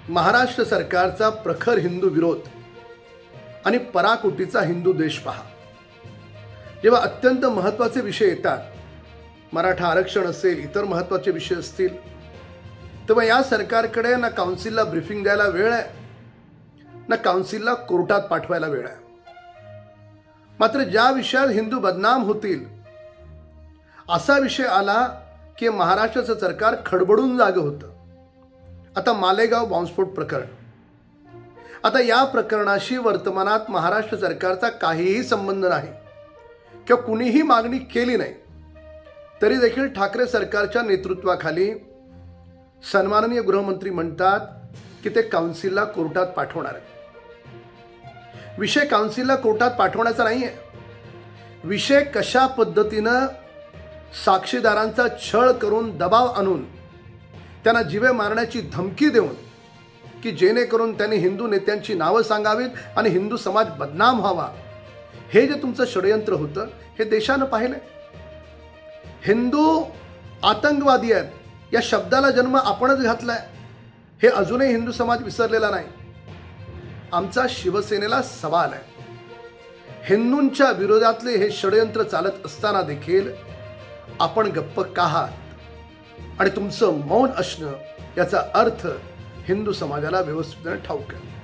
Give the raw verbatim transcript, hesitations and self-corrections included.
महाराष्ट्र सरकारचा प्रखर हिंदू विरोध आणि पराकोटीचा हिंदू देश पहा। जेव्हा अत्यंत महत्त्वाचे विषय येतात, मराठा आरक्षण असेल, इतर महत्त्वाचे विषय असतील, तेव्हा या सरकारकडे ना काउन्सिलला ब्रीफिंग द्यायला वेळ आहे, ना काउन्सिलला कोर्टात पाठवायला वेळ आहे। मात्र ज्या विषयात हिंदू बदनाम होतील असा विषय आला की महाराष्ट्राचं सरकार खडबडून जागं होतं। आता मालेगाव बॉम्बस्फोट प्रकरण, आता या प्रकरणाशी वर्तमानात महाराष्ट्र सरकारचा काहीही संबंध नाही किंवा कुणीही मागणी केली नाही, तरी देखील ठाकरे सरकारच्या नेतृत्वाखाली सन्माननीय गृहमंत्री म्हणतात की ते काउन्सिलला कोर्टात पाठवणार आहेत। विषय काउन्सिलला कोर्टात पाठवण्याचा नाही आहे, विषय कशा पद्धतीनं साक्षीदारांचा छळ करून दबाव आणून त्यांना जीवे मारण्याची धमकी देऊन की जेणेकरून त्यांनी हिंदू नेत्यांची नावं सांगावीत आणि हिंदू समाज बदनाम व्हावा, हे जे तुमचं षडयंत्र होतं हे देशानं पाहिलं। हिंदू आतंकवादी आहेत या शब्दाला जन्म आपणच घातलाय, हे अजूनही हिंदू समाज विसरलेला नाही। आमचा शिवसेनेला सवाल आहे, हिंदूंच्या विरोधातले हे षडयंत्र चालत असताना देखील आपण गप्प का आहात? आणि तुमचं मौन असणं याचा अर्थ हिंदू समाजाला व्यवस्थितपणे ठाऊक आहे।